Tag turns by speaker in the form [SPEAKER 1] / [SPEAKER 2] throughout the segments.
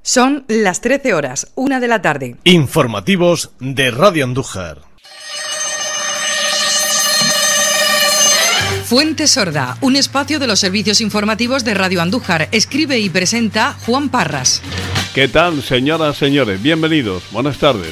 [SPEAKER 1] Son las 13 horas, 1 de la tarde.
[SPEAKER 2] Informativos de Radio Andújar.
[SPEAKER 1] Fuente Sorda, un espacio de los servicios informativos de Radio Andújar. Escribe y presenta Juan Parras.
[SPEAKER 3] ¿Qué tal, señoras, señores? Bienvenidos. Buenas tardes.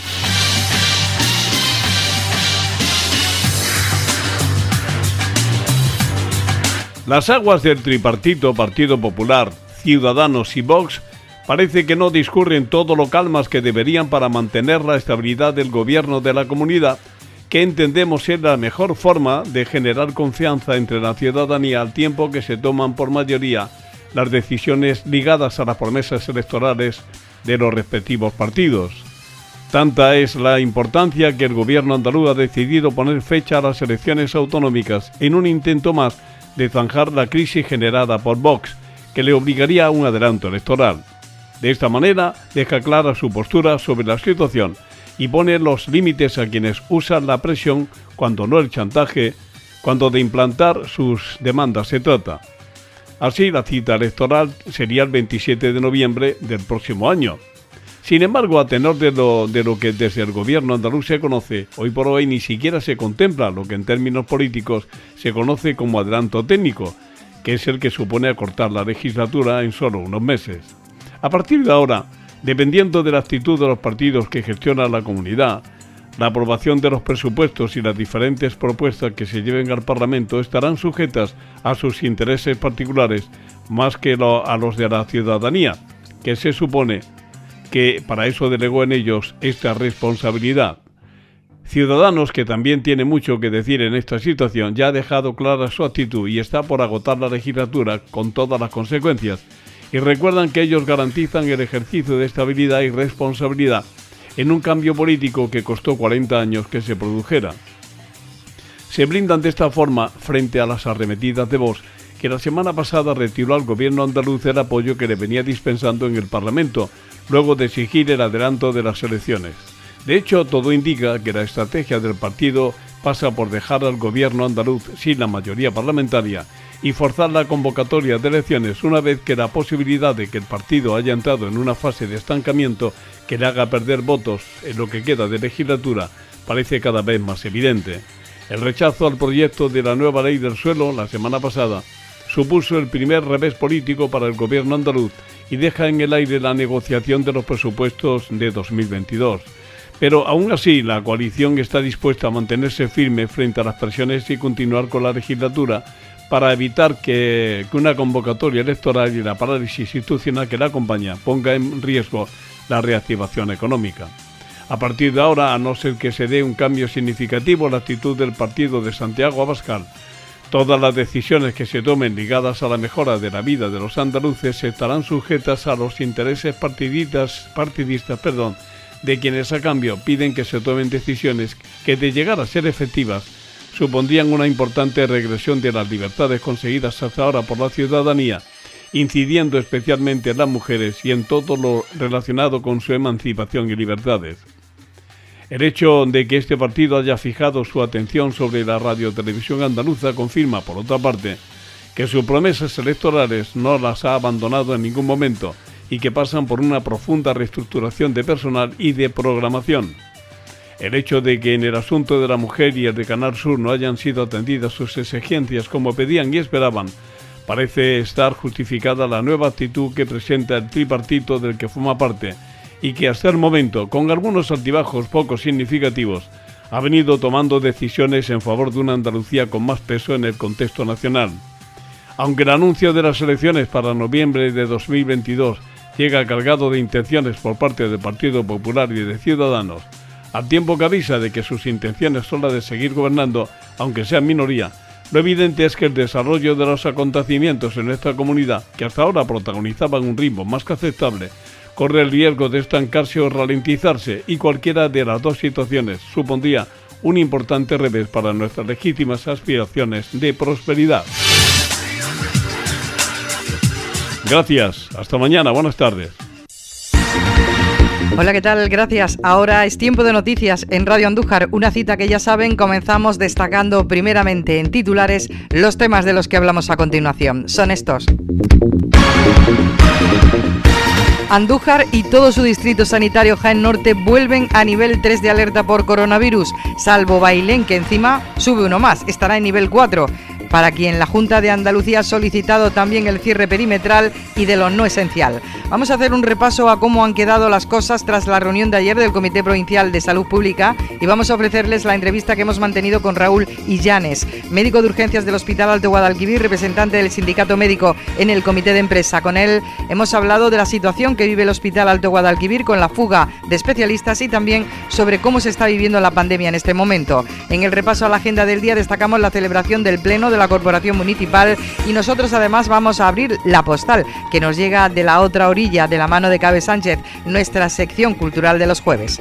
[SPEAKER 3] Las aguas del tripartito Partido Popular, Ciudadanos y Vox parece que no discurren todo lo calmas que deberían para mantener la estabilidad del gobierno de la comunidad, que entendemos ser la mejor forma de generar confianza entre la ciudadanía al tiempo que se toman por mayoría las decisiones ligadas a las promesas electorales de los respectivos partidos. Tanta es la importancia que el gobierno andaluz ha decidido poner fecha a las elecciones autonómicas en un intento más de zanjar la crisis generada por Vox, que le obligaría a un adelanto electoral. De esta manera, deja clara su postura sobre la situación y pone los límites a quienes usan la presión, cuando no el chantaje, cuando de implantar sus demandas se trata. Así, la cita electoral sería el 27 de noviembre del próximo año. Sin embargo, a tenor de lo que desde el gobierno andaluz se conoce, hoy por hoy ni siquiera se contempla lo que en términos políticos se conoce como adelanto técnico, que es el que supone acortar la legislatura en solo unos meses. A partir de ahora, dependiendo de la actitud de los partidos que gestionan la comunidad, la aprobación de los presupuestos y las diferentes propuestas que se lleven al Parlamento estarán sujetas a sus intereses particulares más que a los de la ciudadanía, que se supone que para eso delegó en ellos esta responsabilidad. Ciudadanos, que también tiene mucho que decir en esta situación, ya ha dejado clara su actitud y está por agotar la legislatura con todas las consecuencias, y recuerdan que ellos garantizan el ejercicio de estabilidad y responsabilidad en un cambio político que costó 40 años que se produjera. Se blindan de esta forma frente a las arremetidas de Vox, que la semana pasada retiró al gobierno andaluz el apoyo que le venía dispensando en el Parlamento, luego de exigir el adelanto de las elecciones. De hecho, todo indica que la estrategia del partido pasa por dejar al gobierno andaluz sin la mayoría parlamentaria y forzar la convocatoria de elecciones una vez que la posibilidad de que el partido haya entrado en una fase de estancamiento que le haga perder votos en lo que queda de legislatura parece cada vez más evidente. El rechazo al proyecto de la nueva ley del suelo la semana pasada supuso el primer revés político para el gobierno andaluz y deja en el aire la negociación de los presupuestos de 2022. Pero aún así, la coalición está dispuesta a mantenerse firme frente a las presiones y continuar con la legislatura para evitar que una convocatoria electoral y la parálisis institucional que la acompaña ponga en riesgo la reactivación económica. A partir de ahora, a no ser que se dé un cambio significativo en la actitud del partido de Santiago Abascal, todas las decisiones que se tomen ligadas a la mejora de la vida de los andaluces estarán sujetas a los intereses partidistas, de quienes a cambio piden que se tomen decisiones que, de llegar a ser efectivas, supondrían una importante regresión de las libertades conseguidas hasta ahora por la ciudadanía, incidiendo especialmente en las mujeres y en todo lo relacionado con su emancipación y libertades. El hecho de que este partido haya fijado su atención sobre la radiotelevisión andaluza confirma, por otra parte, que sus promesas electorales no las ha abandonado en ningún momento y que pasan por una profunda reestructuración de personal y de programación. El hecho de que en el asunto de la mujer y el de Canal Sur no hayan sido atendidas sus exigencias como pedían y esperaban, parece estar justificada la nueva actitud que presenta el tripartito del que forma parte y que hasta el momento, con algunos altibajos poco significativos, ha venido tomando decisiones en favor de una Andalucía con más peso en el contexto nacional. Aunque el anuncio de las elecciones para noviembre de 2022 llega cargado de intenciones por parte del Partido Popular y de Ciudadanos, al tiempo que avisa de que sus intenciones son las de seguir gobernando, aunque sea en minoría, lo evidente es que el desarrollo de los acontecimientos en esta comunidad, que hasta ahora protagonizaban un ritmo más que aceptable, corre el riesgo de estancarse o ralentizarse, y cualquiera de las dos situaciones supondría un importante revés para nuestras legítimas aspiraciones de prosperidad. Gracias, hasta mañana, buenas tardes.
[SPEAKER 1] Hola, ¿qué tal? Gracias. Ahora es tiempo de noticias en Radio Andújar, una cita que ya saben, comenzamos destacando primeramente en titulares los temas de los que hablamos a continuación. Son estos. Andújar y todo su distrito sanitario Jaén Norte vuelven a nivel 3 de alerta por coronavirus, salvo Bailén, que encima sube uno más, estará en nivel 4. Para quien la Junta de Andalucía ha solicitado también el cierre perimetral y de lo no esencial. Vamos a hacer un repaso a cómo han quedado las cosas tras la reunión de ayer del Comité Provincial de Salud Pública y vamos a ofrecerles la entrevista que hemos mantenido con Raúl Illanes, médico de urgencias del Hospital Alto Guadalquivir, representante del sindicato médico en el comité de empresa. Con él hemos hablado de la situación que vive el Hospital Alto Guadalquivir con la fuga de especialistas y también sobre cómo se está viviendo la pandemia en este momento. En el repaso a la agenda del día destacamos la celebración del Pleno de la Corporación Municipal y nosotros además vamos a abrir la postal que nos llega de la otra orilla de la mano de Cabe Sánchez, nuestra sección cultural de los jueves.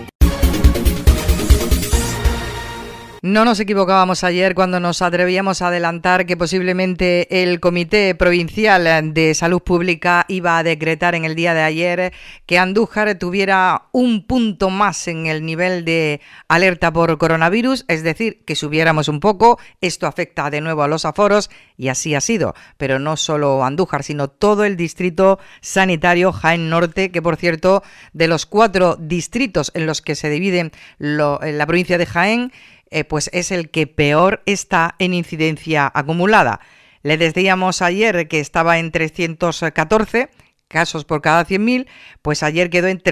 [SPEAKER 1] No nos equivocábamos ayer cuando nos atrevíamos a adelantar que posiblemente el Comité Provincial de Salud Pública iba a decretar en el día de ayer que Andújar tuviera un punto más en el nivel de alerta por coronavirus, es decir, que subiéramos un poco. Esto afecta de nuevo a los aforos y así ha sido, pero no solo Andújar, sino todo el distrito sanitario Jaén Norte, que por cierto, de los 4 distritos en los que se dividen en la provincia de Jaén, pues es el que peor está en incidencia acumulada. Le decíamos ayer que estaba en 314 casos por cada 100.000, pues ayer quedó en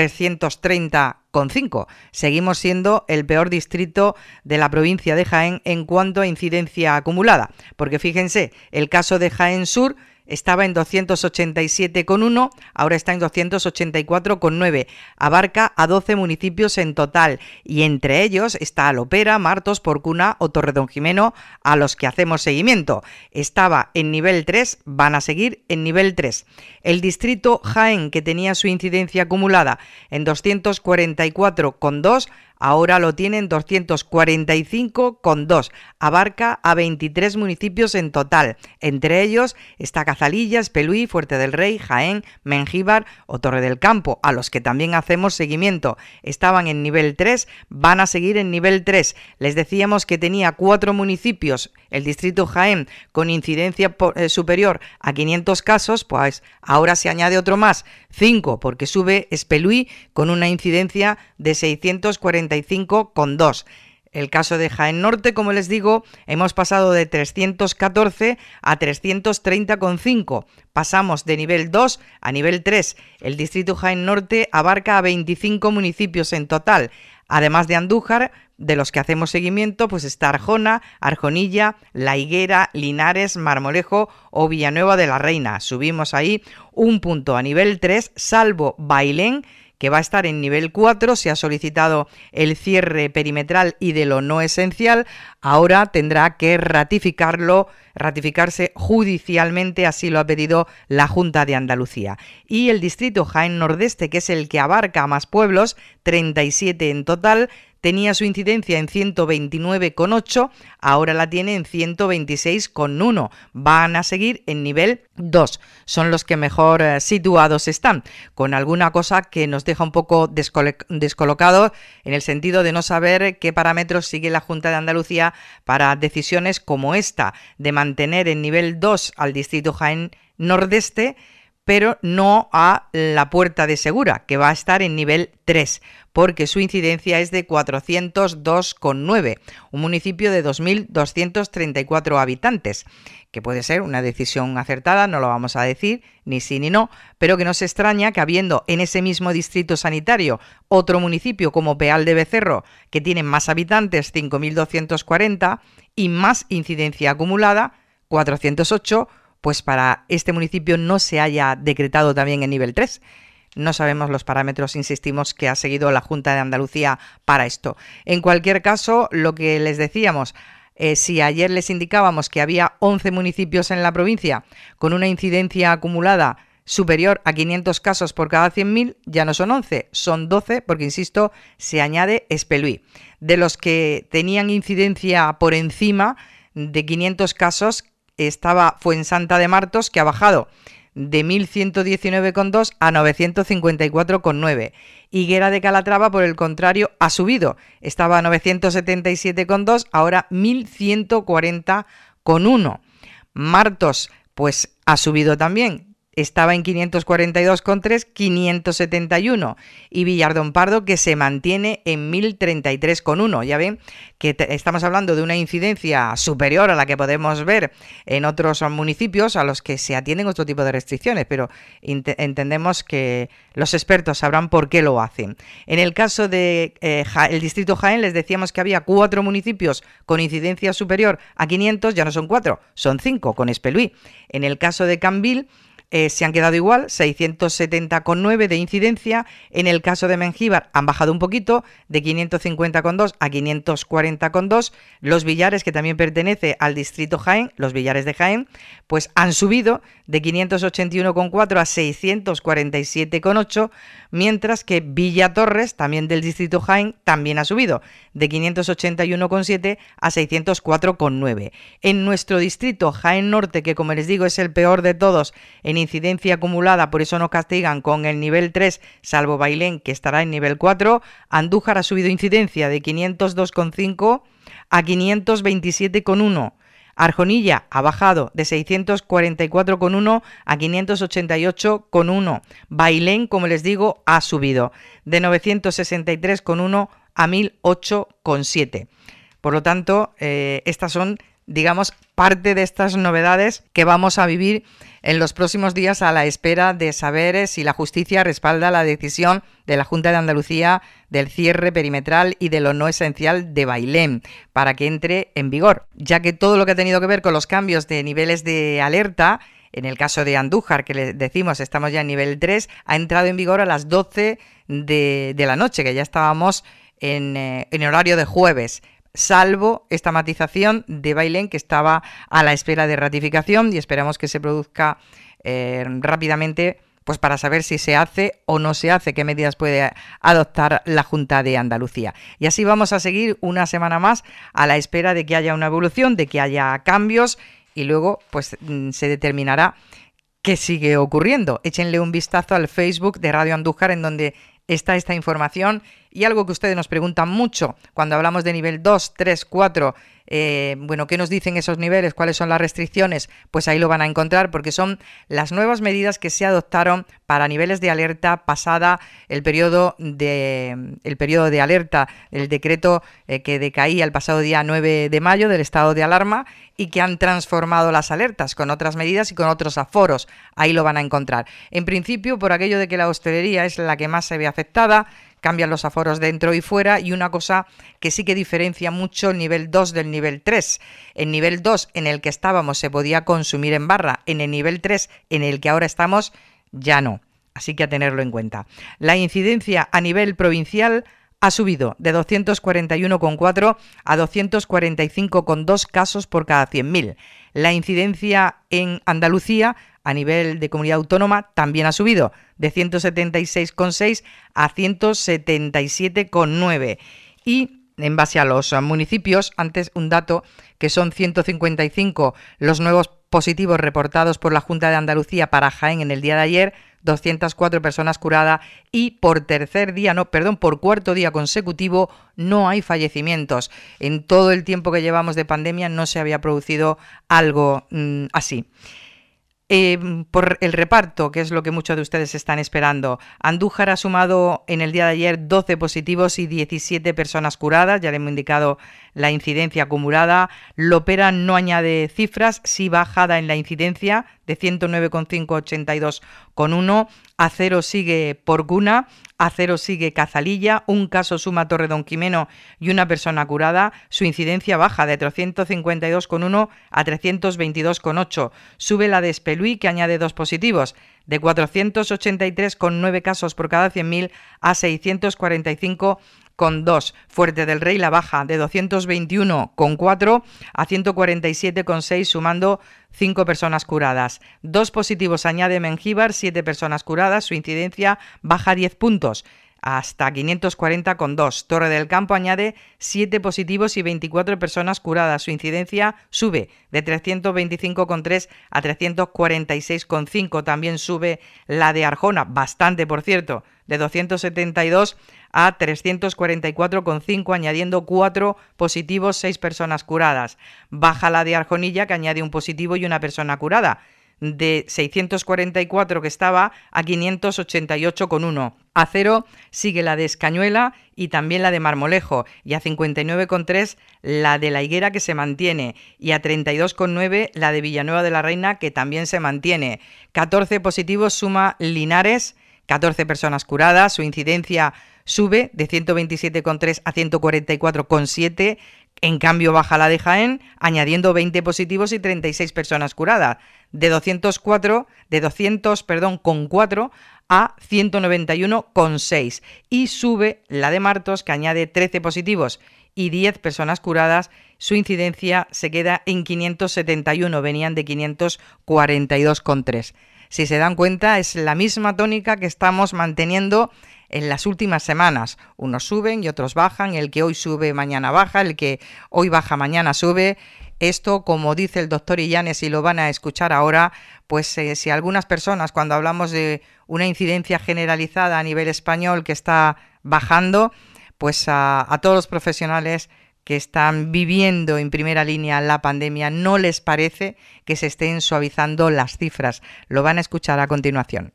[SPEAKER 1] 330,5. Seguimos siendo el peor distrito de la provincia de Jaén en cuanto a incidencia acumulada, porque fíjense, el caso de Jaén Sur estaba en 287,1, ahora está en 284,9. Abarca a 12 municipios en total y entre ellos está Lopera, Martos, Porcuna o Torredonjimeno, a los que hacemos seguimiento. Estaba en nivel 3, van a seguir en nivel 3. El distrito Jaén, que tenía su incidencia acumulada en 244,2, ahora lo tiene en 245,2. Abarca a 23 municipios en total. Entre ellos está Cazalilla, Espelúi, Fuerte del Rey, Jaén, Mengíbar o Torre del Campo, a los que también hacemos seguimiento. Estaban en nivel 3, van a seguir en nivel 3. Les decíamos que tenía 4 municipios, el distrito Jaén, con incidencia superior a 500 casos, pues ahora se añade otro más, 5, porque sube Espelúi con una incidencia de 645,2. El caso de Jaén Norte, como les digo, hemos pasado de 314 a 330,5. Pasamos de nivel 2 a nivel 3. El distrito Jaén Norte abarca a 25 municipios en total. Además de Andújar, de los que hacemos seguimiento, pues está Arjona, Arjonilla, La Higuera, Linares, Marmolejo o Villanueva de la Reina. Subimos ahí un punto a nivel 3, salvo Bailén, que va a estar en nivel 4, se ha solicitado el cierre perimetral y de lo no esencial, ahora tendrá que ratificarse judicialmente, así lo ha pedido la Junta de Andalucía. Y el distrito Jaén Nordeste, que es el que abarca a más pueblos, 37 en total, tenía su incidencia en 129,8, ahora la tiene en 126,1. Van a seguir en nivel 2. Son los que mejor situados están, con alguna cosa que nos deja un poco descolocados en el sentido de no saber qué parámetros sigue la Junta de Andalucía para decisiones como esta, de mantener en nivel 2 al distrito Jaén Nordeste, pero no a la Puerta de Segura, que va a estar en nivel 3, porque su incidencia es de 402,9, un municipio de 2.234 habitantes, que puede ser una decisión acertada, no lo vamos a decir, ni sí ni no, pero que no se extraña que habiendo en ese mismo distrito sanitario otro municipio como Peal de Becerro, que tiene más habitantes, 5.240, y más incidencia acumulada, 408, pues para este municipio no se haya decretado también en nivel 3. No sabemos los parámetros, insistimos, que ha seguido la Junta de Andalucía para esto. En cualquier caso, lo que les decíamos, si ayer les indicábamos que había 11 municipios en la provincia con una incidencia acumulada superior a 500 casos por cada 100.000, ya no son 11, son 12, porque, insisto, se añade Espelúi. De los que tenían incidencia por encima de 500 casos, estaba Fuensanta de Martos, que ha bajado de 1.119,2 a 954,9. Higuera de Calatrava, por el contrario, ha subido. Estaba a 977,2, ahora 1.140,1. Martos, pues ha subido también. estaba en 542,3, 571. Y Villardón Pardo, que se mantiene en 1033,1. Ya ven que estamos hablando de una incidencia superior a la que podemos ver en otros municipios a los que se atienden otro tipo de restricciones, pero entendemos que los expertos sabrán por qué lo hacen. En el caso de el distrito Jaén, les decíamos que había 4 municipios con incidencia superior a 500, ya no son 4, son 5 con Espelúi. En el caso de Cambil, se han quedado igual, 670,9 de incidencia. En el caso de Mengíbar han bajado un poquito, de 550,2 a 540,2. Los Villares, que también pertenece al distrito Jaén, los Villares de Jaén, pues han subido de 581,4 a 647,8, mientras que Villatorres, también del distrito Jaén, también ha subido de 581,7 a 604,9. En nuestro distrito Jaén Norte, que como les digo es el peor de todos en incidencia acumulada, por eso nos castigan con el nivel 3, salvo Bailén, que estará en nivel 4, Andújar ha subido incidencia de 502,5 a 527,1. Arjonilla ha bajado de 644,1 a 588,1. Bailén, como les digo, ha subido de 963,1 a 1008,7. Por lo tanto, estas son, digamos, parte de estas novedades que vamos a vivir en los próximos días a la espera de saber si la justicia respalda la decisión de la Junta de Andalucía del cierre perimetral y de lo no esencial de Bailén para que entre en vigor, ya que todo lo que ha tenido que ver con los cambios de niveles de alerta, en el caso de Andújar, que le decimos estamos ya en nivel 3, ha entrado en vigor a las 12 de la noche, que ya estábamos en horario de jueves, salvo esta matización de Bailén, que estaba a la espera de ratificación, y esperamos que se produzca rápidamente, pues para saber si se hace o no se hace, qué medidas puede adoptar la Junta de Andalucía. Y así vamos a seguir una semana más a la espera de que haya una evolución, de que haya cambios, y luego pues se determinará qué sigue ocurriendo. Échenle un vistazo al Facebook de Radio Andújar, en donde está esta información, y algo que ustedes nos preguntan mucho cuando hablamos de nivel 2, 3, 4, bueno, ¿qué nos dicen esos niveles? ¿Cuáles son las restricciones? Pues ahí lo van a encontrar, porque son las nuevas medidas que se adoptaron para niveles de alerta pasada el periodo de alerta, el decreto que decaía el pasado día 9 de mayo del estado de alarma, y que han transformado las alertas con otras medidas y con otros aforos. Ahí lo van a encontrar. En principio, por aquello de que la hostelería es la que más se ve afectada, cambian los aforos dentro y fuera, y una cosa que sí que diferencia mucho el nivel 2 del nivel 3. En nivel 2, en el que estábamos, se podía consumir en barra. En el nivel 3, en el que ahora estamos, ya no. Así que a tenerlo en cuenta. La incidencia a nivel provincial ha subido de 241,4 a 245,2 casos por cada 100.000. La incidencia en Andalucía a nivel de comunidad autónoma también ha subido de 176,6 a 177,9. Y en base a los municipios, antes un dato, que son 155 los nuevos positivos reportados por la Junta de Andalucía para Jaén en el día de ayer, 204 personas curadas, y por cuarto día consecutivo no hay fallecimientos. En todo el tiempo que llevamos de pandemia no se había producido algo así. Por el reparto, que es lo que muchos de ustedes están esperando, Andújar ha sumado en el día de ayer 12 positivos y 17 personas curadas, ya le hemos indicado la incidencia acumulada. Lopera no añade cifras, sí bajada en la incidencia de 109,5 a 82,1. A 0 sigue Porcuna, a 0 sigue Cazalilla, un caso suma Torredonjimeno y una persona curada. Su incidencia baja de 352,1 a 322,8. Sube la de Espelúi, que añade 2 positivos, de 483,9 casos por cada 100.000 a 645,2. Fuerte del Rey la baja de 221,4 a 147,6, sumando 5 personas curadas. 2 positivos añade Mengíbar, 7 personas curadas. Su incidencia baja 10 puntos hasta 540,2. Torre del Campo añade 7 positivos y 24 personas curadas. Su incidencia sube de 325,3 a 346,5. También sube la de Arjona, bastante por cierto, de 272 a 344,5, añadiendo 4 positivos, 6 personas curadas. Baja la de Arjonilla, que añade un positivo y una persona curada, de 644 que estaba a 588,1. A 0 sigue la de Escañuela y también la de Marmolejo, y a 59,3 la de La Higuera, que se mantiene, y a 32,9 la de Villanueva de la Reina, que también se mantiene. 14 positivos suma Linares, 14 personas curadas, su incidencia sube de 127,3 a 144,7. En cambio, baja la de Jaén, añadiendo 20 positivos y 36 personas curadas, de 200,4 a 191,6. Y sube la de Martos, que añade 13 positivos y 10 personas curadas. Su incidencia se queda en 571, venían de 542,3. Si se dan cuenta, es la misma tónica que estamos manteniendo en las últimas semanas. Unos suben y otros bajan, el que hoy sube mañana baja, el que hoy baja mañana sube. Esto, como dice el doctor Illanes, y lo van a escuchar ahora, pues si algunas personas, cuando hablamos de una incidencia generalizada a nivel español que está bajando, pues a todos los profesionales que están viviendo en primera línea la pandemia no les parece que se estén suavizando las cifras. Lo van a escuchar a continuación.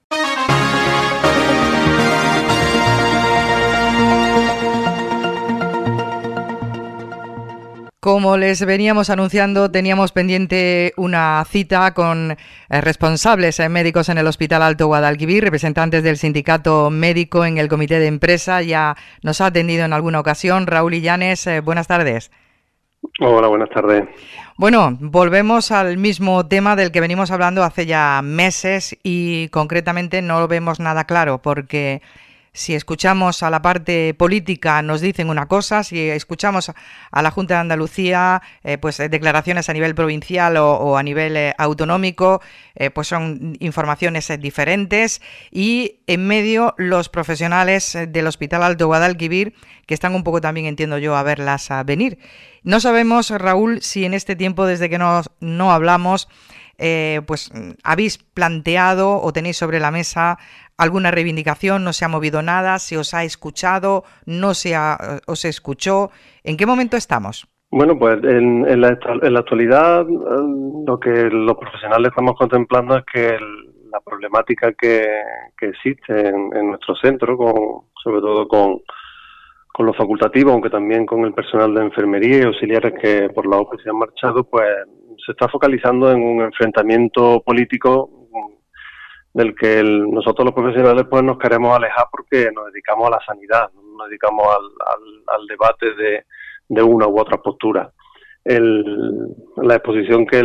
[SPEAKER 1] Como les veníamos anunciando, teníamos pendiente una cita con responsables médicos en el Hospital Alto Guadalquivir, representantes del sindicato médico en el comité de empresa. Ya nos ha atendido en alguna ocasión Raúl Illanes. Buenas tardes.
[SPEAKER 4] Hola, buenas tardes.
[SPEAKER 1] Bueno, volvemos al mismo tema del que venimos hablando hace ya meses y concretamente no lo vemos nada claro, porque si escuchamos a la parte política nos dicen una cosa, si escuchamos a la Junta de Andalucía, pues declaraciones a nivel provincial o a nivel autonómico, pues son informaciones diferentes, y en medio los profesionales del Hospital Alto Guadalquivir, que están un poco también, entiendo yo, a verlas a venir. No sabemos, Raúl, si en este tiempo desde que no hablamos, pues habéis planteado o tenéis sobre la mesa alguna reivindicación. No se ha movido nada, se os ha escuchado, os escuchó. ¿En qué momento estamos?
[SPEAKER 4] Bueno, pues en la actualidad lo que los profesionales estamos contemplando es que la problemática que existe en nuestro centro, sobre todo con los facultativos, aunque también con el personal de enfermería y auxiliares que por la OPE se han marchado, pues se está focalizando en un enfrentamiento político del que nosotros los profesionales pues nos queremos alejar, porque nos dedicamos a la sanidad, no nos dedicamos al debate de una u otra postura. La exposición que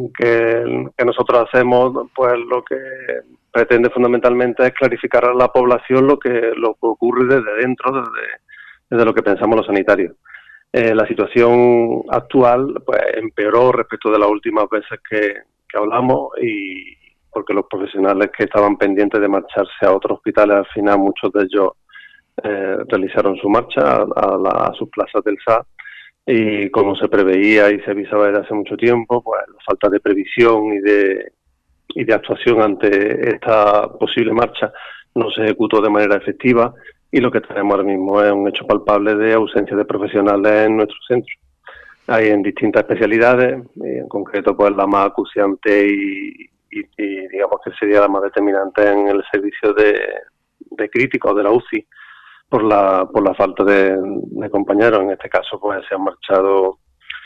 [SPEAKER 4] nosotros hacemos, pues lo que pretende fundamentalmente es clarificar a la población lo que ocurre desde dentro, desde lo que pensamos los sanitarios. La situación actual pues empeoró respecto de las últimas veces que hablamos, y porque los profesionales que estaban pendientes de marcharse a otros hospitales, al final muchos de ellos realizaron su marcha a sus plazas del SA, y como se preveía y se avisaba desde hace mucho tiempo, pues la falta de previsión y de actuación ante esta posible marcha no se ejecutó de manera efectiva, y lo que tenemos ahora mismo es un hecho palpable de ausencia de profesionales en nuestro centro. Hay en distintas especialidades, y en concreto pues la más acuciante y digamos que sería la más determinante en el servicio de críticos de la UCI, por la falta de compañeros. En este caso pues se han marchado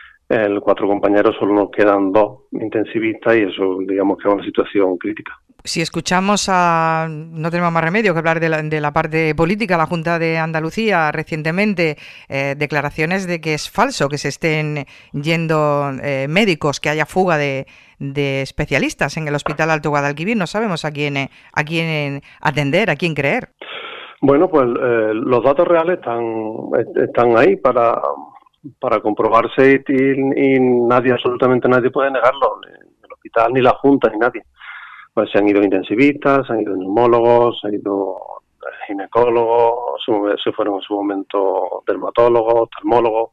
[SPEAKER 4] 4 compañeros, solo nos quedan 2 intensivistas, y eso digamos que es una situación crítica.
[SPEAKER 1] Si escuchamos no tenemos más remedio que hablar de la parte política. La Junta de Andalucía recientemente declaraciones de que es falso que se estén yendo médicos, que haya fuga de especialistas en el Hospital Alto Guadalquivir. No sabemos a quién atender, a quién creer.
[SPEAKER 4] Bueno, pues los datos reales están ahí para comprobarse, y nadie, absolutamente nadie puede negarlo, ni el hospital, ni la Junta, ni nadie. Pues se han ido intensivistas, se han ido neumólogos, se han ido ginecólogos, se fueron en su momento dermatólogos, oftalmólogos,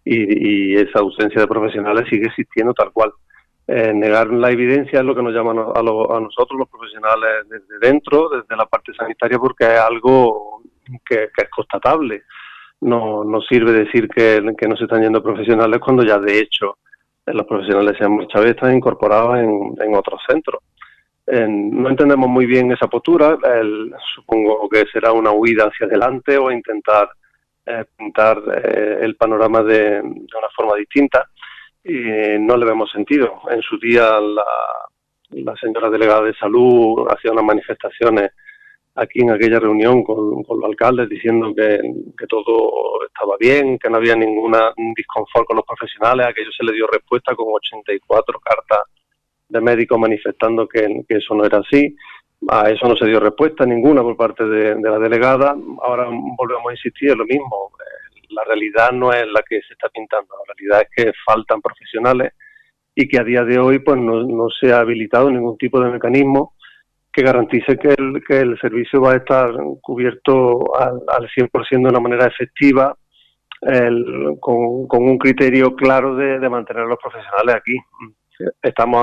[SPEAKER 4] y esa ausencia de profesionales sigue existiendo tal cual. Negar la evidencia es lo que nos llama a nosotros los profesionales desde dentro, desde la parte sanitaria, porque es algo que es constatable. No sirve decir que no se están yendo profesionales cuando ya de hecho los profesionales se han marchado y están incorporados en otros centros. no entendemos muy bien esa postura. Supongo que será una huida hacia adelante o intentar pintar el panorama de una forma distinta, y no le vemos sentido. En su día la señora delegada de salud hacía unas manifestaciones aquí en aquella reunión con los alcaldes diciendo que todo estaba bien, que no había ningún disconfort con los profesionales. A aquello se le dio respuesta con 84 cartas de médicos manifestando que eso no era así. A eso no se dio respuesta ninguna por parte de la delegada. Ahora volvemos a insistir en lo mismo. La realidad no es la que se está pintando. La realidad es que faltan profesionales y que a día de hoy pues no se ha habilitado ningún tipo de mecanismo que garantice que el servicio va a estar cubierto al 100% de una manera efectiva, con un criterio claro de mantener a los profesionales aquí. Estamos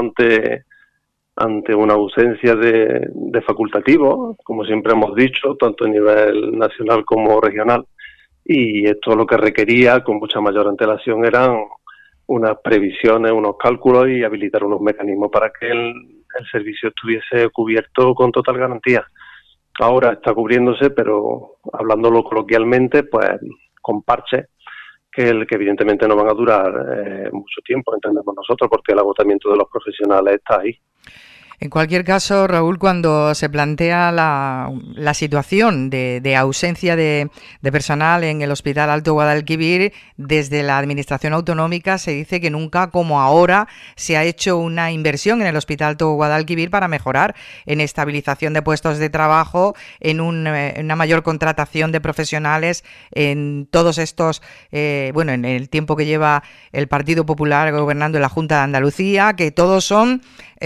[SPEAKER 4] ante una ausencia de facultativos, como siempre hemos dicho, tanto a nivel nacional como regional, y esto lo que requería con mucha mayor antelación eran unas previsiones, unos cálculos y habilitar unos mecanismos para que el servicio estuviese cubierto con total garantía. Ahora está cubriéndose, pero hablándolo coloquialmente, pues con parches que evidentemente no van a durar mucho tiempo, entendemos nosotros, porque el agotamiento de los profesionales está ahí.
[SPEAKER 1] En cualquier caso, Raúl, cuando se plantea la situación de ausencia de personal en el Hospital Alto Guadalquivir, desde la Administración Autonómica se dice que nunca como ahora se ha hecho una inversión en el Hospital Alto Guadalquivir para mejorar en estabilización de puestos de trabajo, en una mayor contratación de profesionales en todos estos, en el tiempo que lleva el Partido Popular gobernando en la Junta de Andalucía, que todos son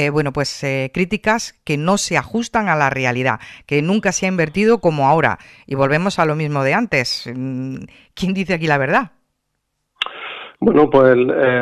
[SPEAKER 1] críticas que no se ajustan a la realidad, que nunca se ha invertido como ahora. Y volvemos a lo mismo de antes. ¿Quién dice aquí la verdad?
[SPEAKER 4] Bueno, pues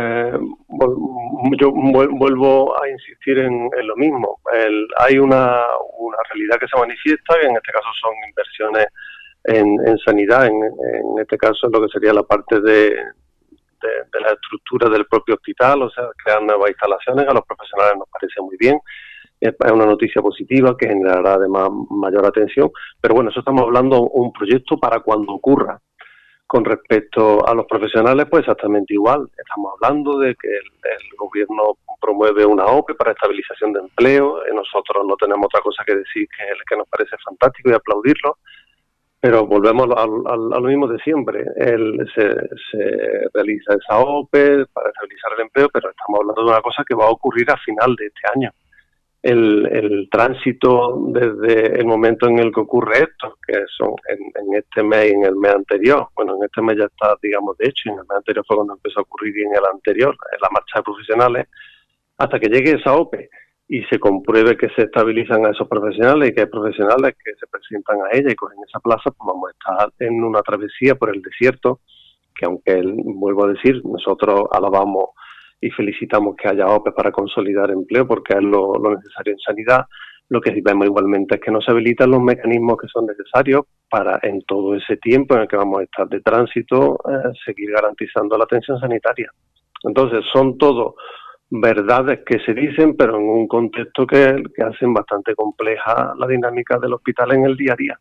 [SPEAKER 4] yo vuelvo a insistir en lo mismo. Hay una realidad que se manifiesta, que en este caso son inversiones en sanidad, en este caso en lo que sería la parte de la estructura del propio hospital, o sea, crear nuevas instalaciones. A los profesionales nos parece muy bien, es una noticia positiva que generará además mayor atención, pero bueno, eso estamos hablando de un proyecto para cuando ocurra. Con respecto a los profesionales, pues exactamente igual. Estamos hablando de que el gobierno promueve una OPE para estabilización de empleo. Nosotros no tenemos otra cosa que decir que nos parece fantástico y aplaudirlo. Pero volvemos a lo mismo de siempre. Se realiza esa OPE para estabilizar el empleo, pero estamos hablando de una cosa que va a ocurrir a final de este año. El tránsito desde el momento en el que ocurre esto, que son en este mes y en el mes anterior, bueno, en este mes ya está, digamos, de hecho, y en el mes anterior fue cuando empezó a ocurrir, y en el anterior, en la marcha de profesionales, hasta que llegue esa OPE y se compruebe que se estabilizan a esos profesionales y que hay profesionales que se presentan a ella y cogen esa plaza, pues vamos a estar en una travesía por el desierto, que aunque, vuelvo a decir, nosotros alabamos y felicitamos que haya OPE para consolidar empleo, porque es lo necesario en sanidad. Lo que vemos igualmente es que no se habilitan los mecanismos que son necesarios para, en todo ese tiempo en el que vamos a estar de tránsito, seguir garantizando la atención sanitaria. Entonces, son todo verdades que se dicen, pero en un contexto que hacen bastante compleja la dinámica del hospital en el día a día.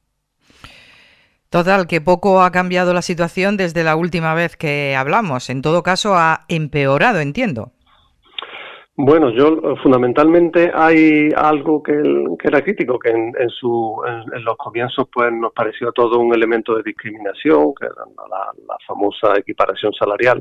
[SPEAKER 1] Total, que poco ha cambiado la situación desde la última vez que hablamos. En todo caso, ha empeorado, entiendo.
[SPEAKER 4] Bueno, fundamentalmente hay algo que era crítico, que en los comienzos pues nos pareció todo un elemento de discriminación, que era la famosa equiparación salarial.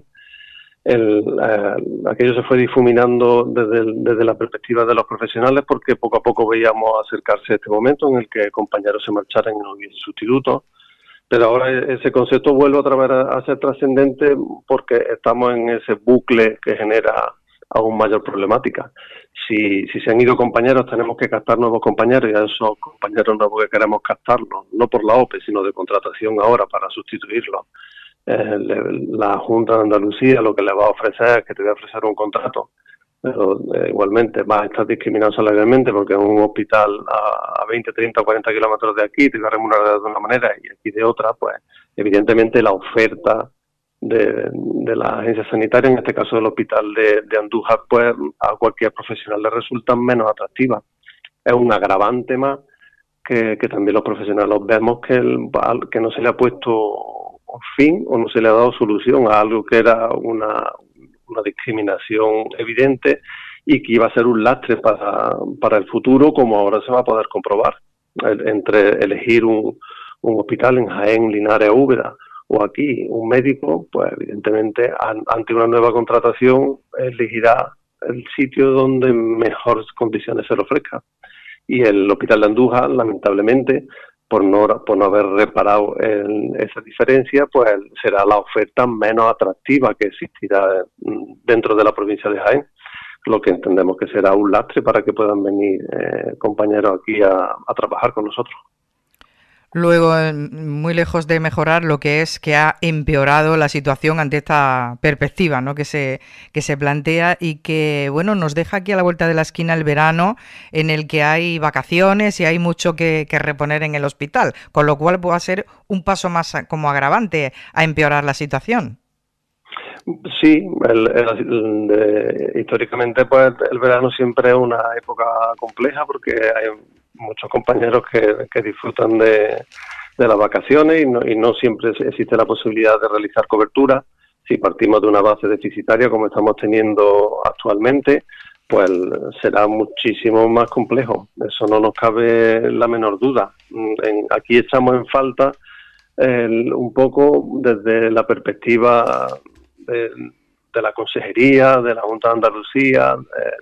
[SPEAKER 4] Aquello se fue difuminando desde la perspectiva de los profesionales, porque poco a poco veíamos acercarse este momento en el que compañeros se marcharan y no hubiese sustitutos. Pero ahora ese concepto vuelve otra vez a ser trascendente, porque estamos en ese bucle que genera aún mayor problemática. Si se han ido compañeros, tenemos que captar nuevos compañeros, y a esos compañeros nuevos que queremos captarlos, no por la OPE, sino de contratación ahora para sustituirlos. La Junta de Andalucía lo que le va a ofrecer es que te voy a ofrecer un contrato, pero igualmente vas a estar discriminado salarialmente, porque en un hospital a 20, 30 o 40 kilómetros de aquí te va a remunerar de una manera y aquí de otra. Pues evidentemente la oferta de la agencia sanitaria, en este caso del hospital de Andújar, pues a cualquier profesional le resulta menos atractiva. es un agravante más que también los profesionales vemos que no se le ha puesto fin o no se le ha dado solución a algo que era una discriminación evidente y que iba a ser un lastre para el futuro, como ahora se va a poder comprobar. Entre elegir un hospital en Jaén, Linares, Úbeda o aquí un médico, pues evidentemente ante una nueva contratación elegirá el sitio donde mejores condiciones se le ofrezca. Y el Hospital de Andújar, lamentablemente, por no haber reparado en esa diferencia, pues será la oferta menos atractiva que existirá dentro de la provincia de Jaén, lo que entendemos que será un lastre para que puedan venir compañeros aquí a trabajar con nosotros.
[SPEAKER 1] Luego, muy lejos de mejorar, lo que ha empeorado la situación ante esta perspectiva, ¿no?, que se plantea y que, bueno, nos deja aquí a la vuelta de la esquina el verano, en el que hay vacaciones y hay mucho que reponer en el hospital, con lo cual va a ser un paso más como agravante a empeorar la situación.
[SPEAKER 4] Sí, históricamente pues el verano siempre es una época compleja porque hay muchos compañeros que disfrutan de las vacaciones y no siempre existe la posibilidad de realizar cobertura. Si partimos de una base deficitaria como estamos teniendo actualmente, pues será muchísimo más complejo. Eso no nos cabe la menor duda. Aquí echamos en falta un poco desde la perspectiva de la Consejería, de la Junta de Andalucía,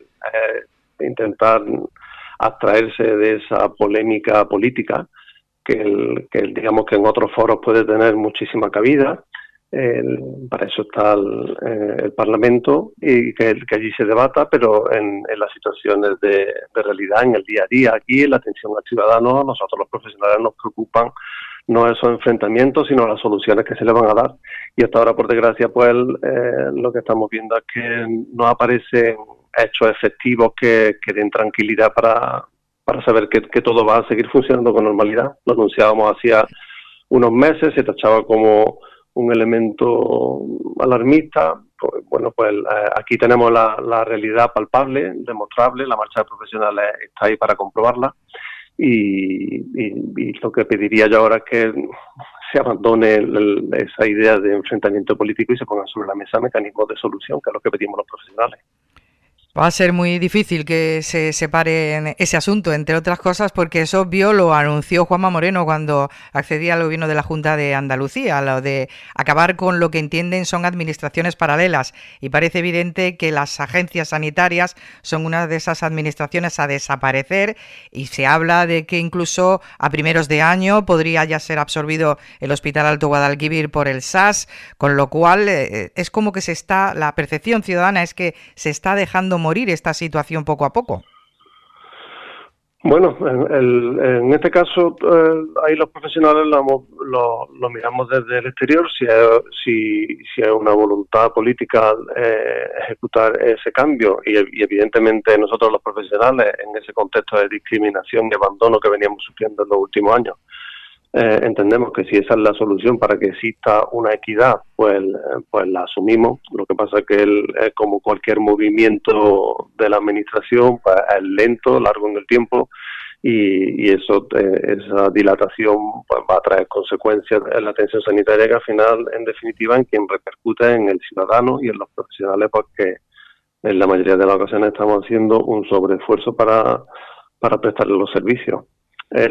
[SPEAKER 4] intentar abstraerse de esa polémica política que digamos que en otros foros puede tener muchísima cabida. Para eso está el Parlamento y que allí se debata, pero en las situaciones de realidad, en el día a día, aquí en la atención al ciudadano, a nosotros los profesionales nos preocupan no esos enfrentamientos, sino las soluciones que se le van a dar. Y hasta ahora, por desgracia, pues lo que estamos viendo es que no aparecen hechos efectivos que den tranquilidad para saber que todo va a seguir funcionando con normalidad. Lo anunciábamos hacía unos meses, se tachaba como un elemento alarmista. Pues, bueno, pues aquí tenemos la realidad palpable, demostrable, la marcha de profesionales está ahí para comprobarla. Y lo que pediría yo ahora es que se abandone esa idea de enfrentamiento político y se pongan sobre la mesa mecanismos de solución, que es lo que pedimos los profesionales.
[SPEAKER 1] Va a ser muy difícil que se separe ese asunto, entre otras cosas, porque es obvio, lo anunció Juanma Moreno cuando accedía al gobierno de la Junta de Andalucía, lo de acabar con lo que entienden son administraciones paralelas, y parece evidente que las agencias sanitarias son una de esas administraciones a desaparecer, y se habla de que incluso a primeros de año podría ya ser absorbido el Hospital Alto Guadalquivir por el SAS, con lo cual es como que la percepción ciudadana es que se está dejando morir esta situación poco a poco.
[SPEAKER 4] Bueno, en este caso ahí los profesionales lo miramos desde el exterior, si hay una voluntad política ejecutar ese cambio y evidentemente nosotros los profesionales en ese contexto de discriminación y abandono que veníamos sufriendo en los últimos años, entendemos que si esa es la solución para que exista una equidad, pues la asumimos. Lo que pasa es que como cualquier movimiento de la administración, pues es lento, largo en el tiempo y esa dilatación pues va a traer consecuencias en la atención sanitaria que al final, en definitiva, en quien repercute en el ciudadano y en los profesionales, porque en la mayoría de las ocasiones estamos haciendo un sobreesfuerzo para prestarle los servicios. Que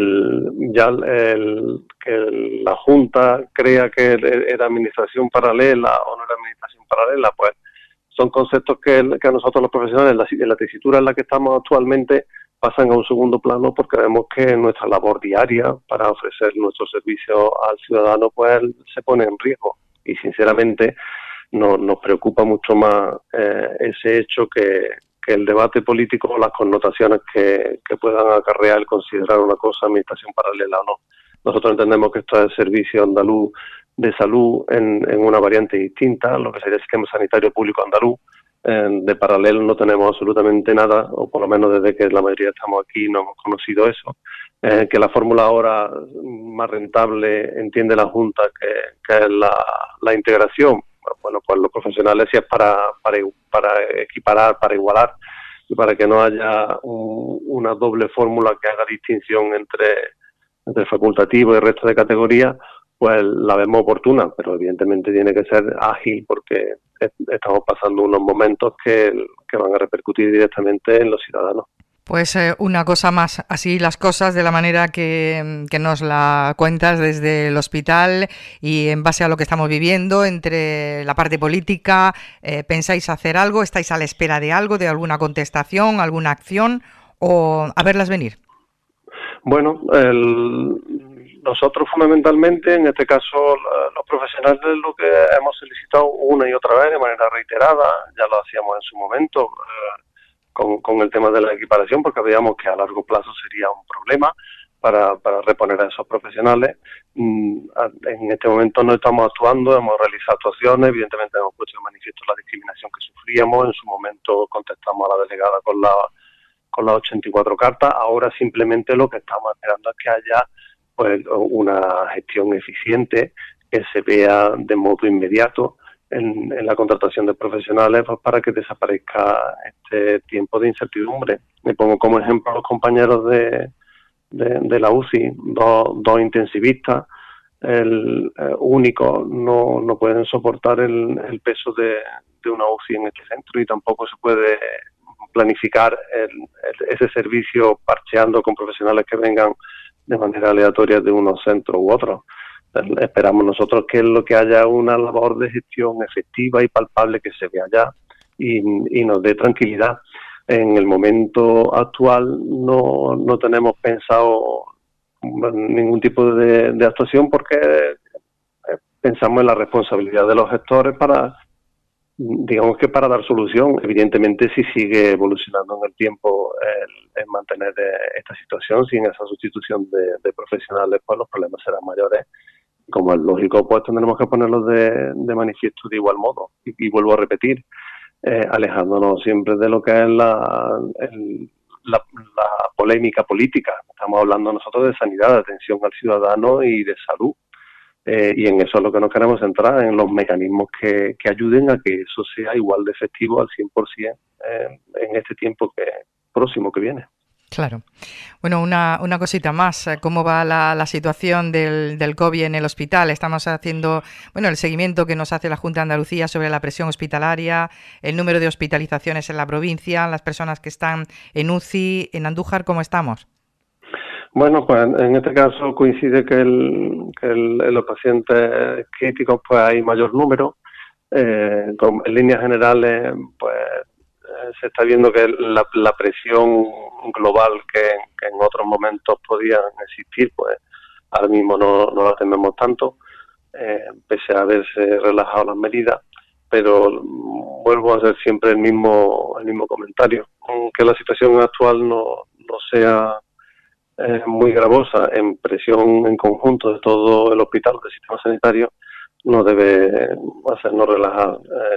[SPEAKER 4] la Junta crea que era administración paralela o no era administración paralela, pues son conceptos que a nosotros los profesionales en la tesitura en la que estamos actualmente pasan a un segundo plano porque vemos que nuestra labor diaria para ofrecer nuestros servicios al ciudadano pues se pone en riesgo y sinceramente nos preocupa mucho más ese hecho que el debate político o las connotaciones que puedan acarrear el considerar una cosa administración paralela o no. Nosotros entendemos que esto es el servicio andaluz de salud en una variante distinta, lo que sería el sistema sanitario público andaluz. De paralelo no tenemos absolutamente nada, o por lo menos desde que la mayoría estamos aquí no hemos conocido eso. Que la fórmula ahora más rentable entiende la Junta que es la integración. Bueno, pues los profesionales si es para equiparar, para igualar, y para que no haya una doble fórmula que haga distinción entre facultativo y el resto de categorías, pues la vemos oportuna, pero evidentemente tiene que ser ágil porque estamos pasando unos momentos que van a repercutir directamente en los ciudadanos.
[SPEAKER 1] Pues una cosa más, así las cosas de la manera que nos la cuentas desde el hospital y en base a lo que estamos viviendo, entre la parte política, ¿pensáis hacer algo? ¿Estáis a la espera de algo, de alguna contestación, alguna acción o a verlas venir?
[SPEAKER 4] Bueno, nosotros fundamentalmente, en este caso los profesionales, lo que hemos solicitado una y otra vez de manera reiterada, ya lo hacíamos en su momento, con el tema de la equiparación, porque veíamos que a largo plazo sería un problema para reponer a esos profesionales. En este momento no estamos actuando, hemos realizado actuaciones, evidentemente hemos puesto de manifiesto la discriminación que sufríamos, en su momento contestamos a la delegada con las 84 cartas, ahora simplemente lo que estamos esperando es que haya pues una gestión eficiente, que se vea de modo inmediato en la contratación de profesionales, pues para que desaparezca este tiempo de incertidumbre. Me pongo como ejemplo a los compañeros de la UCI, dos intensivistas, el único, no pueden soportar el peso de una UCI en este centro y tampoco se puede planificar ese servicio parcheando con profesionales que vengan de manera aleatoria de unos centros u otros. Esperamos nosotros que haya una labor de gestión efectiva y palpable que se vea ya y nos dé tranquilidad. En el momento actual no tenemos pensado ningún tipo de actuación porque pensamos en la responsabilidad de los gestores para dar solución. Evidentemente, si sigue evolucionando en el tiempo el mantener esta situación sin esa sustitución de profesionales, pues los problemas serán mayores. Como es lógico, pues tendremos que ponerlos de manifiesto de igual modo. Y vuelvo a repetir, alejándonos siempre de lo que es la polémica política. Estamos hablando nosotros de sanidad, de atención al ciudadano y de salud. Y en eso es lo que nos queremos centrar, en los mecanismos que ayuden a que eso sea igual de efectivo al 100% en este tiempo próximo que viene.
[SPEAKER 1] Claro. Bueno, una cosita más. ¿Cómo va la situación del COVID en el hospital? Estamos haciendo, el seguimiento que nos hace la Junta de Andalucía sobre la presión hospitalaria, el número de hospitalizaciones en la provincia, las personas que están en UCI. En Andújar, ¿cómo estamos?
[SPEAKER 4] Bueno, pues en este caso coincide que los pacientes críticos pues hay mayor número. En líneas generales, pues se está viendo que la presión global que en otros momentos podían existir, pues ahora mismo no la tenemos tanto, pese a haberse relajado las medidas, pero vuelvo a hacer siempre el mismo comentario, que la situación actual no sea muy gravosa en presión en conjunto de todo el hospital, del sistema sanitario, no debe hacernos relajar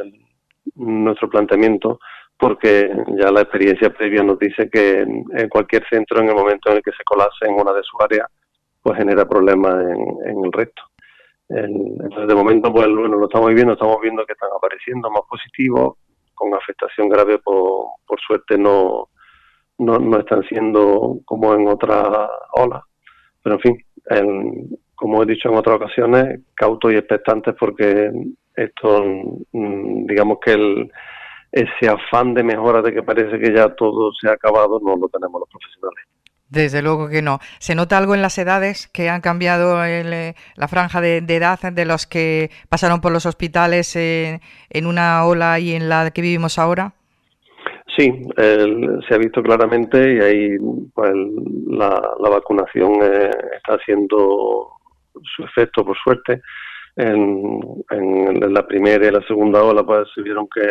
[SPEAKER 4] nuestro planteamiento, porque ya la experiencia previa nos dice que en cualquier centro, en el momento en el que se colapse en una de sus áreas, pues genera problemas en el resto. Entonces, de momento, pues lo estamos viendo que están apareciendo más positivos, con afectación grave, por suerte no están siendo como en otras olas. Pero en fin, como he dicho en otras ocasiones, cautos y expectantes, porque esto, digamos que ese afán de mejora de que parece que ya todo se ha acabado, no lo tenemos los profesionales.
[SPEAKER 1] Desde luego que no. ¿Se nota algo en las edades que han cambiado la franja de edad de los que pasaron por los hospitales en una ola y en la que vivimos ahora?
[SPEAKER 4] Sí, se ha visto claramente y ahí pues la vacunación está haciendo su efecto, por suerte. En la primera y la segunda ola pues se vieron que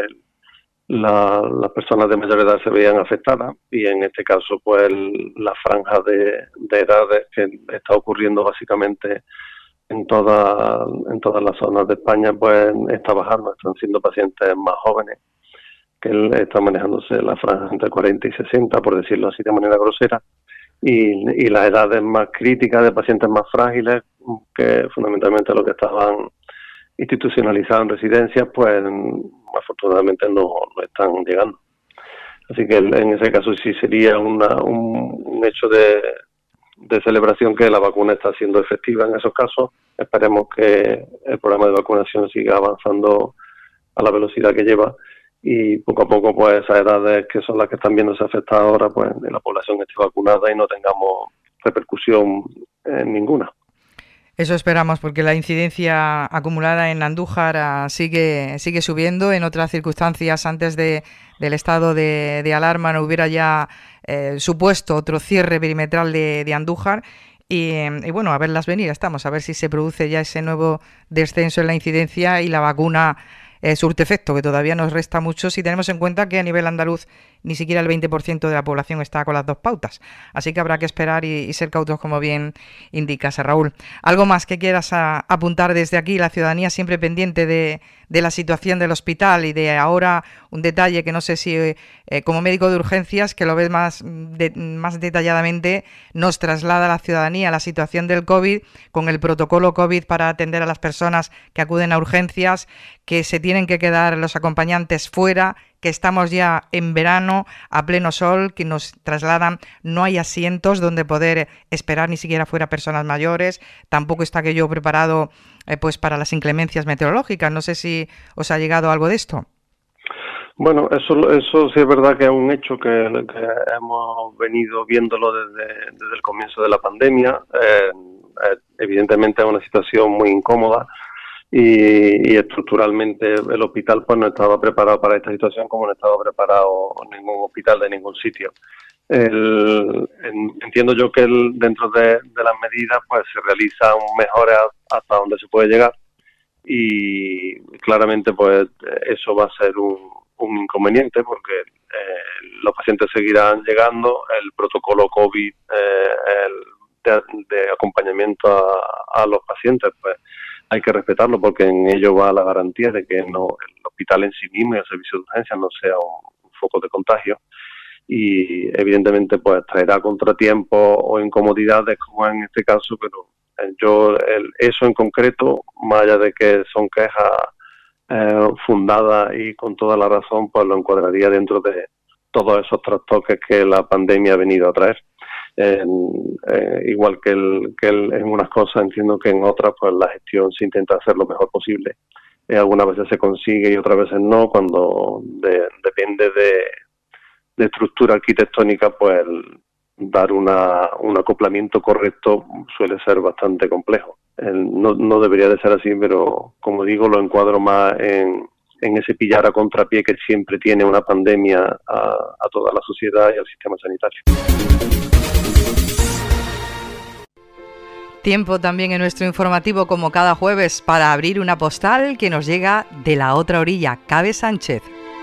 [SPEAKER 4] las personas de mayor edad se veían afectadas y en este caso pues la franja de edades que está ocurriendo básicamente en todas las zonas de España pues está bajando, están siendo pacientes más jóvenes, que está manejándose la franja entre 40 y 60, por decirlo así de manera grosera, y las edades más críticas de pacientes más frágiles, que fundamentalmente los que estaban institucionalizados en residencias, pues afortunadamente no están llegando. Así que en ese caso sí sería un hecho de celebración que la vacuna está siendo efectiva en esos casos. Esperemos que el programa de vacunación siga avanzando a la velocidad que lleva y poco a poco pues esas edades que son las que están viéndose afectadas ahora, pues la población esté vacunada y no tengamos repercusión ninguna.
[SPEAKER 1] Eso esperamos, porque la incidencia acumulada en Andújar sigue subiendo. En otras circunstancias, antes del estado de alarma, no hubiera ya supuesto otro cierre perimetral de Andújar. Y bueno, a verlas venir estamos, a ver si se produce ya ese nuevo descenso en la incidencia y la vacuna surte efecto, que todavía nos resta mucho si tenemos en cuenta que a nivel andaluz ni siquiera el 20% de la población está con las 2 pautas. Así que habrá que esperar y ser cautos, como bien indicas, Raúl. ¿Algo más que quieras apuntar desde aquí? La ciudadanía siempre pendiente de la situación del hospital y de ahora un detalle que no sé si como médico de urgencias, que lo ves más detalladamente, nos traslada a la ciudadanía la situación del COVID con el protocolo COVID para atender a las personas que acuden a urgencias, que se tienen que quedar los acompañantes fuera, que estamos ya en verano a pleno sol, que nos trasladan, no hay asientos donde poder esperar ni siquiera fuera personas mayores, tampoco está aquello preparado pues para las inclemencias meteorológicas. No sé si os ha llegado algo de esto.
[SPEAKER 4] Bueno, eso sí es verdad que es un hecho que hemos venido viéndolo desde el comienzo de la pandemia. Evidentemente es una situación muy incómoda y estructuralmente el hospital pues no estaba preparado para esta situación, como no estaba preparado ningún hospital de ningún sitio. Entiendo yo que dentro de las medidas pues se realizan mejoras hasta donde se puede llegar y claramente pues eso va a ser un inconveniente porque los pacientes seguirán llegando, el protocolo COVID de acompañamiento a los pacientes pues hay que respetarlo porque en ello va la garantía de que no el hospital en sí mismo y el servicio de urgencias no sea un foco de contagio y evidentemente pues traerá contratiempos o incomodidades como en este caso, pero eso en concreto, más allá de que son quejas fundadas y con toda la razón, pues lo encuadraría dentro de todos esos trastoques que la pandemia ha venido a traer. Igual que en unas cosas, entiendo que en otras pues la gestión se intenta hacer lo mejor posible. Algunas veces se consigue y otras veces no, cuando depende de estructura arquitectónica, pues dar un acoplamiento correcto suele ser bastante complejo. No debería de ser así, pero como digo, lo encuadro más en ese pillar a contrapié que siempre tiene una pandemia a toda la sociedad y al sistema sanitario.
[SPEAKER 1] Tiempo también en nuestro informativo, como cada jueves, para abrir una postal que nos llega de la otra orilla. Cabe Sánchez.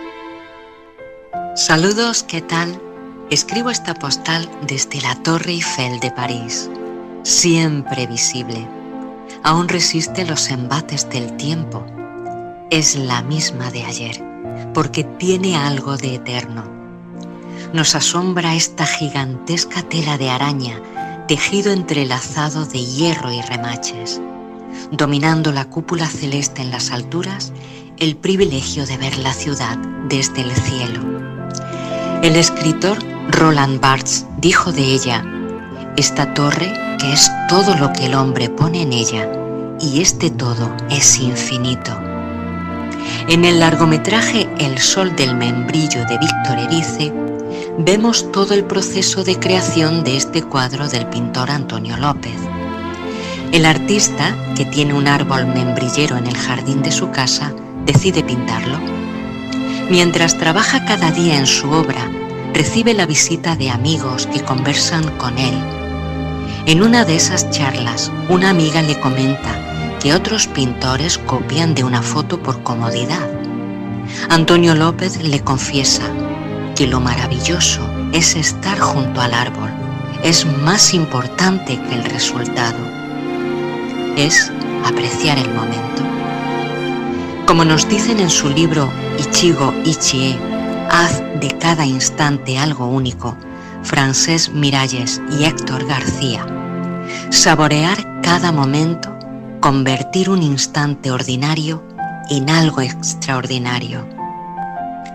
[SPEAKER 5] Saludos, ¿qué tal? Escribo esta postal desde la Torre Eiffel de París, siempre visible. Aún resiste los embates del tiempo. Es la misma de ayer, porque tiene algo de eterno. Nos asombra esta gigantesca tela de araña, tejido entrelazado de hierro y remaches, dominando la cúpula celeste en las alturas, el privilegio de ver la ciudad desde el cielo. El escritor Roland Barthes dijo de ella: esta torre que es todo lo que el hombre pone en ella, y este todo es infinito. En el largometraje El sol del membrillo de Víctor Erice, vemos todo el proceso de creación de este cuadro del pintor Antonio López. El artista, que tiene un árbol membrillero en el jardín de su casa, decide pintarlo. Mientras trabaja cada día en su obra, recibe la visita de amigos que conversan con él. En una de esas charlas, una amiga le comenta que otros pintores copian de una foto por comodidad. Antonio López le confiesa que lo maravilloso es estar junto al árbol, es más importante que el resultado, es apreciar el momento. Como nos dicen en su libro Ichigo Ichie, Haz de cada instante algo único, Francesc Miralles y Héctor García, saborear cada momento, convertir un instante ordinario en algo extraordinario.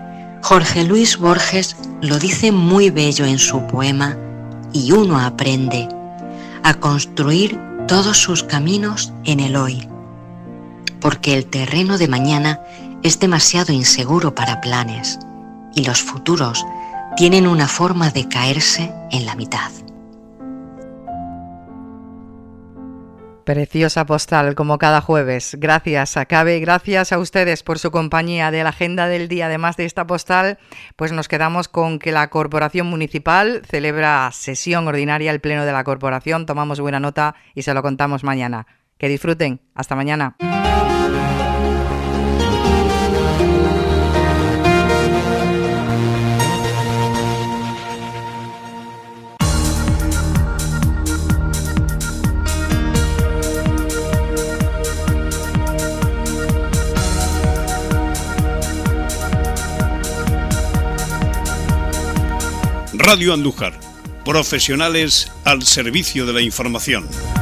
[SPEAKER 5] Jorge Luis Borges lo dice muy bello en su poema Y uno aprende a construir todos sus caminos en el hoy, porque el terreno de mañana es demasiado inseguro para planes y los futuros tienen una forma de caerse en la mitad.
[SPEAKER 1] Preciosa postal, como cada jueves. Gracias, Acabe, gracias a ustedes por su compañía. De la agenda del día, además de esta postal, pues nos quedamos con que la Corporación Municipal celebra sesión ordinaria, el Pleno de la Corporación. Tomamos buena nota y se lo contamos mañana. Que disfruten. Hasta mañana.
[SPEAKER 6] Radio Andújar, profesionales al servicio de la información.